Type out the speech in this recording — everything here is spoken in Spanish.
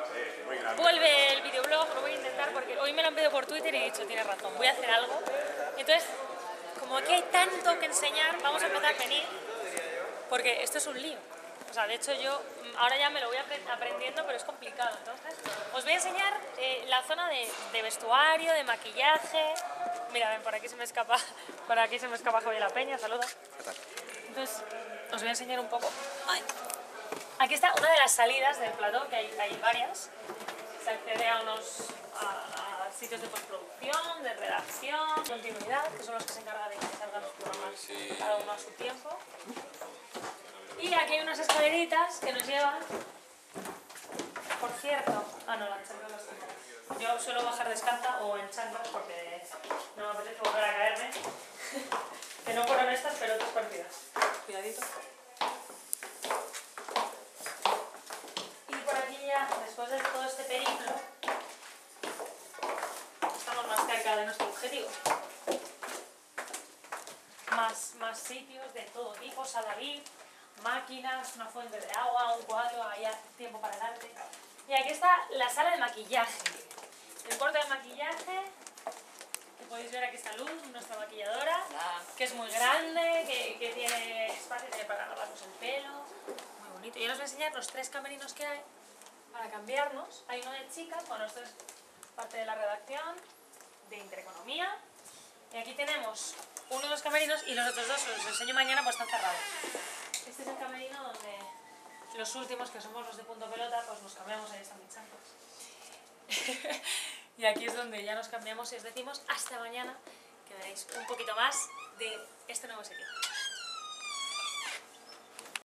vuelve el videoblog, lo voy a intentar porque hoy me lo han pedido por Twitter y he dicho, tienes razón, voy a hacer algo. Entonces, como aquí hay tanto que enseñar, vamos a empezar a venir, porque esto es un lío. O sea, de hecho yo ahora ya me lo voy aprendiendo, pero es complicado. Entonces, os voy a enseñar la zona de vestuario, de maquillaje. Mira, ven, por aquí se me escapa Javier La Peña, saluda. Entonces, os voy a enseñar un poco. Ay. Aquí está una de las salidas del plató, que hay varias. Se accede a a sitios de postproducción, de redacción, continuidad, que son los que se encargan de que salgan los programas cada uno a su tiempo. Y aquí hay unas escaleritas que nos llevan, por cierto, no, las chanclas las tengo. Yo suelo bajar descalza o en chanclas porque no me apetece volver a caerme. Que no fueron estas, pero otras parecidas. Cuidadito. Y por aquí ya, después de todo este periplo, estamos más cerca de nuestro objetivo. Más sitios de todo tipo, sala VIP, máquinas, una fuente de agua, un cuadro, hay tiempo para el arte. Y aquí está la sala de maquillaje. El cuarto de maquillaje, que podéis ver aquí está Luz, nuestra maquilladora, que es muy grande, que tiene espacio para lavarnos el pelo, muy bonito. Y ahora os voy a enseñar los 3 camerinos que hay para cambiarnos. Hay uno de chicas, bueno, esto es parte de la redacción, de Intereconomía. Y aquí tenemos uno de los camerinos y los otros dos os los enseño mañana, pues están cerrados. Este es el camerino donde los últimos, que somos los de punto pelota, pues nos cambiamos, ahí están mis chanclas. Y aquí es donde ya nos cambiamos y os decimos hasta mañana, que veréis un poquito más de este nuevo sitio.